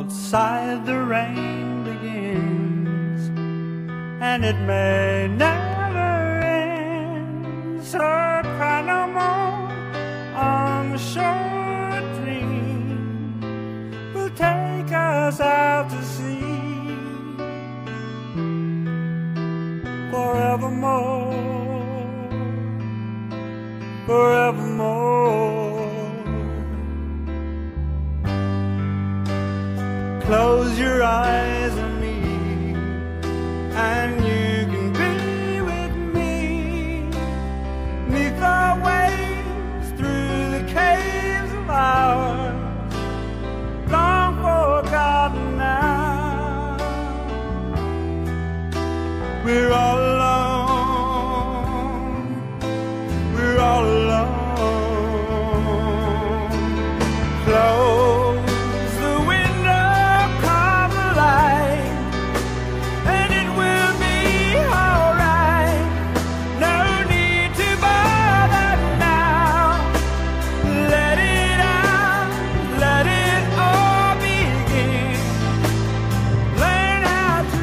outside the rain begins, and it may never end. So cry no more on the shore. Dream will take us out to sea forevermore, forevermore. Close your eyes on me, and you can be with me, 'neath the waves, through the caves of ours, long forgotten now. We're all alone, we're all alone. Close the window, calm the light, and it will be alright. No need to bother now. Let it out, let it all begin. Learn how to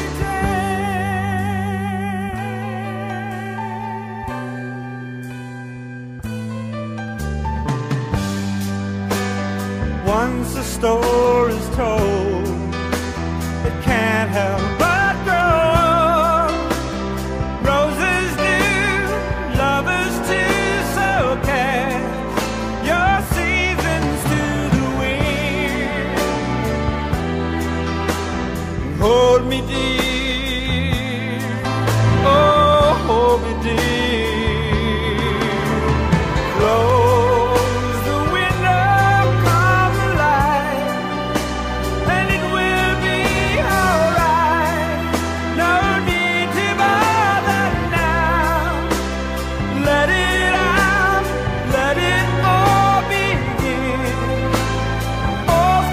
Once a story's told, it can't help but grow. Roses do, lovers too, so cast your seasons to the wind. Hold me dear, oh hold me dear. Close the window, calm the light, and it will be alright. No need to bother now. Let it out, let it all begin. All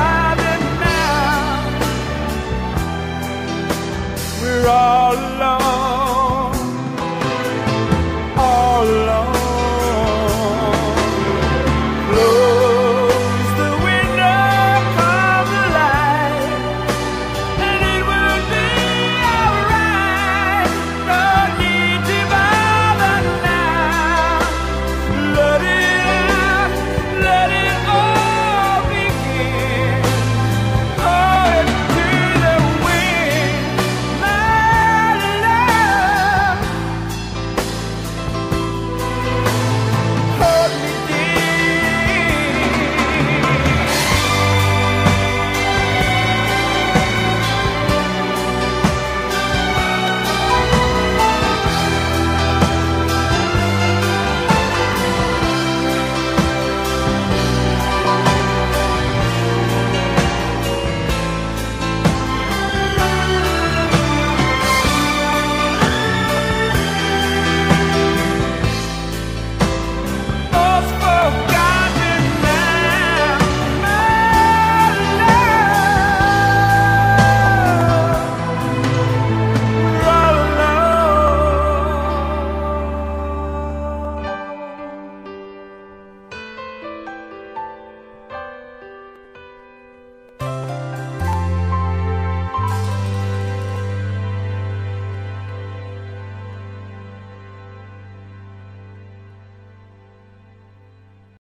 forgotten now. We're all alone.